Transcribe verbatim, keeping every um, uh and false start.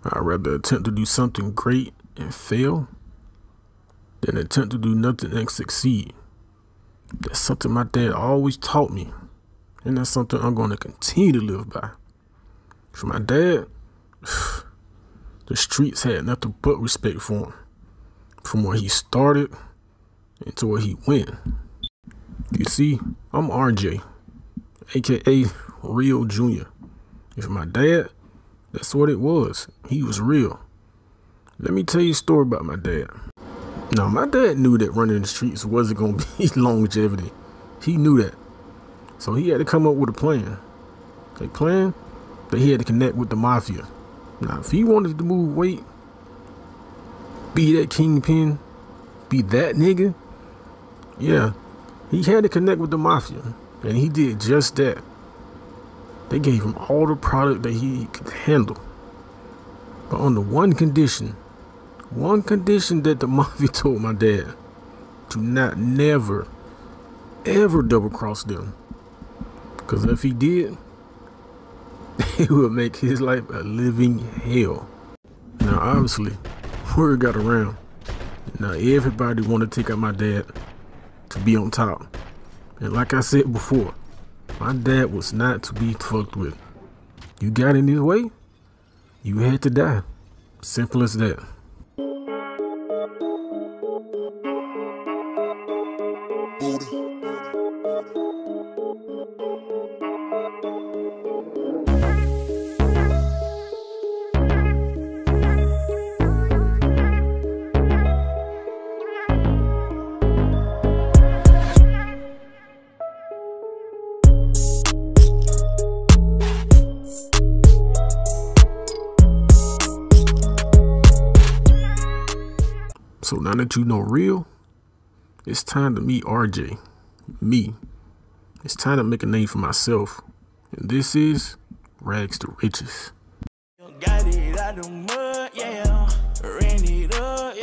I'd rather attempt to do something great and fail than attempt to do nothing and succeed. That's something my dad always taught me, and that's something I'm going to continue to live by. For my dad, the streets had nothing but respect for him, from where he started and to where he went. You see, I'm R J, aka Real Junior And for my dad, that's what it was. He was real. Let me tell you a story about my dad. Now, my dad knew that running the streets wasn't going to be longevity. He knew that. So he had to come up with a plan. A plan that he had to connect with the mafia. Now, if he wanted to move weight, be that kingpin, be that nigga, yeah, he had to connect with the mafia. And he did just that. They gave him all the product that he could handle. But on the one condition, one condition that the mafia told my dad, to not never, ever double cross them. Because if he did, it would make his life a living hell. Now, obviously, word got around. Now, everybody wanted to take out my dad to be on top. And like I said before, my dad was not to be fucked with. You got in his way, you had to die. Simple as that. So now that you know real, it's time to meet R J, me. It's time to make a name for myself. And this is Rags to Riches. Got it out the mud.